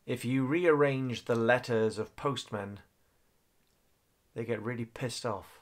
if you rearrange the letters of postmen, they get really pissed off.